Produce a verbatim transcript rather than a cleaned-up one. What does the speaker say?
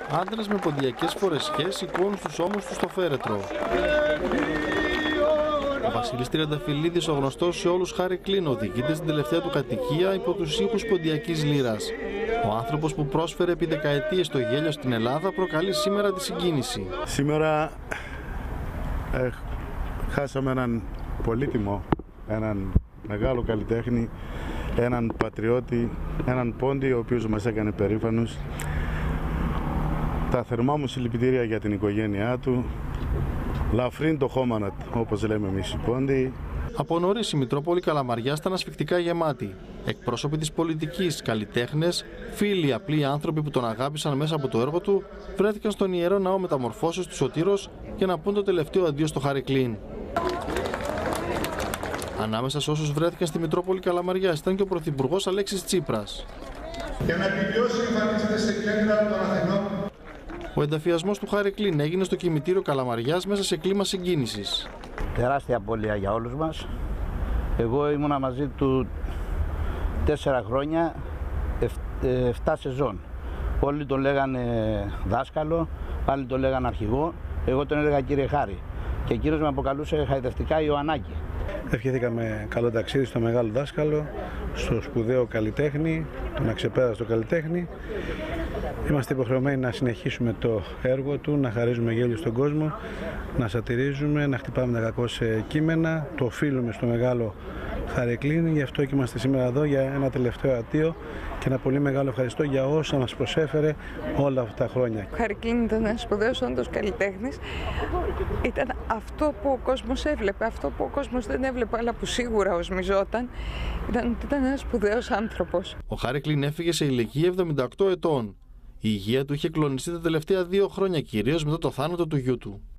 Άντρες με ποντιακές φορεσιές σηκώνουν στους ώμους τους το φέρετρο. Ο Βασίλης Τριανταφυλλίδης, ο γνωστός σε όλους Χάρη Κλίν, οδηγείται στην τελευταία του κατοικία υπό τους ήχους ποντιακής λύρας. Ο άνθρωπος που πρόσφερε επί δεκαετίες το γέλιο στην Ελλάδα προκαλεί σήμερα τη συγκίνηση. Σήμερα ε, χάσαμε έναν πολύτιμο, έναν μεγάλο καλλιτέχνη, έναν πατριώτη, έναν πόντι ο οποίος μας έκανε περήφανους. Τα θερμά μου συλληπιτήρια για την οικογένειά του. Λαφρίν το χώμανατ, όπως λέμε εμείς οι πόντιοι. Από νωρίς η Μητρόπολη Καλαμαριάς ήταν ασφικτικά γεμάτη. Εκπρόσωποι της πολιτικής, καλλιτέχνες, φίλοι, απλοί άνθρωποι που τον αγάπησαν μέσα από το έργο του, βρέθηκαν στον Ιερό Ναό Μεταμορφώσεως του Σωτήρος για να πούν το τελευταίο αντίο στο Χάρη Κλίν. Ανάμεσα σε όσους βρέθηκαν στη Μητρόπολη Καλαμαριάς ήταν και ο Πρωθυπουργός Αλέξης Τσίπρας. Για να επιβιώσει εμφανίζεται σε κέντρα των Αθηνών. Ο ενταφιασμός του Χάρη Κλίν έγινε στο κημητήριο Καλαμαριάς μέσα σε κλίμα συγκίνησης. Τεράστια απώλεια για όλους μας. Εγώ ήμουνα μαζί του τέσσερα χρόνια, εφτά σεζόν. Όλοι τον λέγανε δάσκαλο, άλλοι τον λέγανε αρχηγό. Εγώ τον έλεγα κύριε Χάρη και εκείνος με αποκαλούσε χαϊδευτικά Ιωαννάκη. Ευχηθήκαμε καλό ταξίδι στο μεγάλο δάσκαλο, στο σπουδαίο καλλιτέχνη, τον αξεπέραστο καλλιτέχνη. Είμαστε υποχρεωμένοι να συνεχίσουμε το έργο του, να χαρίζουμε γέλιο στον κόσμο, να σατυρίζουμε, να χτυπάμε τα κακό σε κείμενα. Το οφείλουμε στο μεγάλο Χάρη Κλίν, γι' αυτό και είμαστε σήμερα εδώ για ένα τελευταίο αντίο και ένα πολύ μεγάλο ευχαριστώ για όσα μας προσέφερε όλα αυτά τα χρόνια. Ο Χάρη Κλίν ήταν ένας σπουδαίος όντως καλλιτέχνης. Ήταν αυτό που ο κόσμος έβλεπε, αυτό που ο κόσμος δεν έβλεπε, αλλά που σίγουρα οσμιζόταν. Ήταν, ήταν ένας σπουδαίος άνθρωπος. Ο Χάρη Κλίν έφυγε σε ηλικία εβδομήντα οκτώ ετών. Η υγεία του είχε κλονιστεί τα τελευταία δύο χρόνια, κυρίως μετά το θάνατο του γιού του.